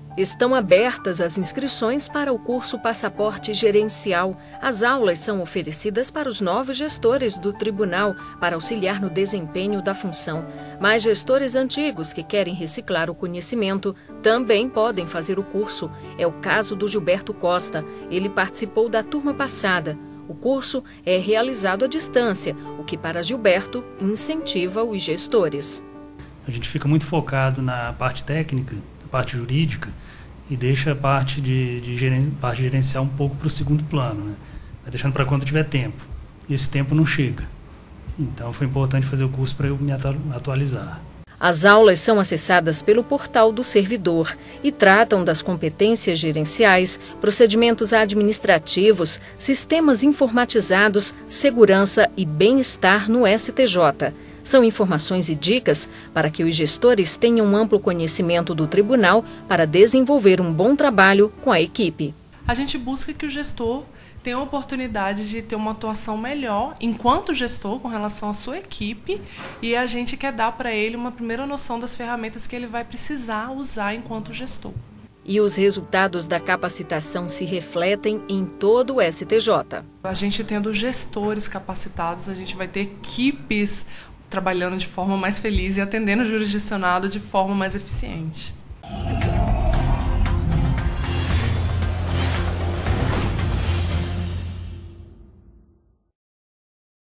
Estão abertas as inscrições para o curso Passaporte Gerencial. As aulas são oferecidas para os novos gestores do tribunal para auxiliar no desempenho da função. Mas gestores antigos que querem reciclar o conhecimento também podem fazer o curso. É o caso do Gilberto Costa. Ele participou da turma passada. O curso é realizado à distância, o que para Gilberto incentiva os gestores. A gente fica muito focado na parte técnica, na parte jurídica, e deixa a parte parte gerencial um pouco para o segundo plano, né? Vai deixando para quando tiver tempo. E esse tempo não chega. Então foi importante fazer o curso para eu me atualizar. As aulas são acessadas pelo portal do servidor e tratam das competências gerenciais, procedimentos administrativos, sistemas informatizados, segurança e bem-estar no STJ. São informações e dicas para que os gestores tenham um amplo conhecimento do tribunal para desenvolver um bom trabalho com a equipe. A gente busca que o gestor tenha a oportunidade de ter uma atuação melhor enquanto gestor com relação à sua equipe, e a gente quer dar para ele uma primeira noção das ferramentas que ele vai precisar usar enquanto gestor. E os resultados da capacitação se refletem em todo o STJ. A gente tendo gestores capacitados, a gente vai ter equipes trabalhando de forma mais feliz e atendendo o jurisdicionado de forma mais eficiente.